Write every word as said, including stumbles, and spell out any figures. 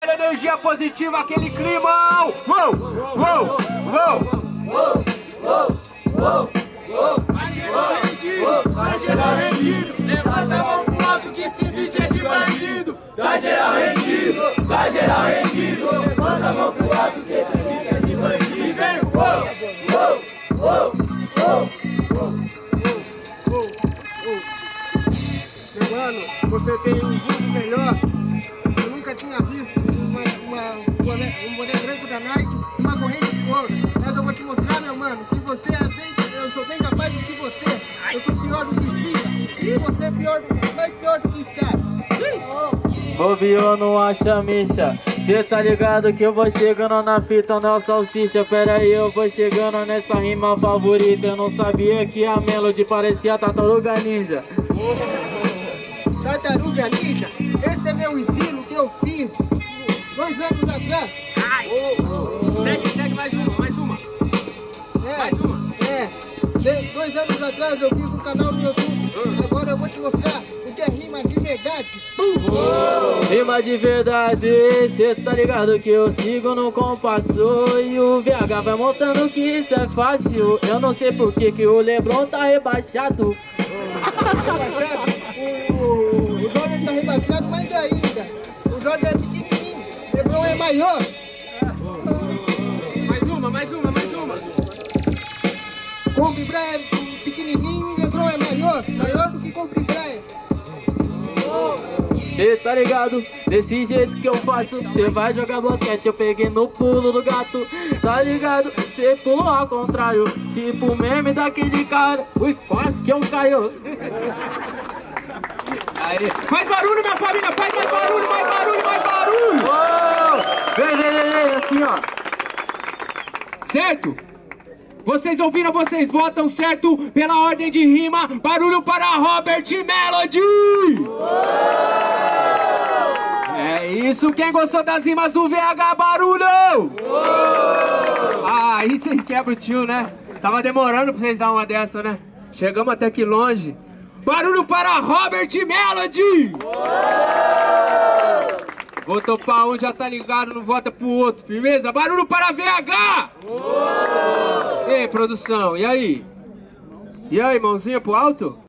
Energia positiva, aquele climão. Uou, uou, uou, uou, uou, uou, uou. Vai gerar rendido, vai gerar rendido. Levanta a mão pro alto que esse beat é de bandido. Tá geral rendido, tá geral rendido. Levanta a mão pro alto que esse beat é de bandido. E vem, uou, uou, uou, uou, uou, uou, uou. Meu mano, você tem um vídeo melhor. Eu nunca tinha visto uma, uma, um, boné, um boné branco da Nike e uma corrente de ouro. Mas eu vou te mostrar, meu mano, que você é bem, eu sou bem capaz do que você. Eu sou pior do que Siga. E você é pior, mais pior do que esse cara. Bobeou não acha micha. Cê tá ligado que eu vou chegando na fita, não é salsicha. Pera aí, eu vou chegando nessa rima favorita. Eu não sabia que a melody parecia Tartaruga Ninja. Tartaruga Ninja, esse é meu estilo que eu fiz dois anos atrás. Ai. Oh, oh. Segue, segue mais uma, mais uma. É, mais uma. É, de, dois anos atrás eu fiz um canal no YouTube. Uh. Agora eu vou te mostrar o que é rima de verdade. Uh. Rima de verdade, cê tá ligado que eu sigo no compasso. E o V H vai mostrando que isso é fácil. Eu não sei por que que o Lebron tá rebaixado. O, o Jordan tá rebaixado mais ainda. O Jordan é pequenininho, o Lebron é maior. Mais uma, mais uma, mais uma. Kobe Bryant é pequenininho e Lebron é maior. Maior do que Kobe Bryant. Cê tá ligado? Desse jeito que eu faço. Cê vai jogar basquete, eu peguei no pulo do gato. Tá ligado? Cê pulou ao contrário. Tipo o meme daquele cara, o espaço que eu caio. Aí. Faz barulho, minha família! Faz mais barulho, mais barulho, mais barulho! Oh! Vem, vem, vem, vem, assim ó. Certo? Vocês ouviram, vocês votam certo pela ordem de rima. Barulho para Robert Melody! É isso, quem gostou das rimas do V H, barulho! Ah, aí vocês quebram o tio, né? Tava demorando pra vocês dar uma dessa, né? Chegamos até aqui longe. Barulho para Robert Melody! Votou pra um, já tá ligado, não vota pro outro, firmeza? Barulho para V H! Ei, produção, e aí? E aí, mãozinha pro alto?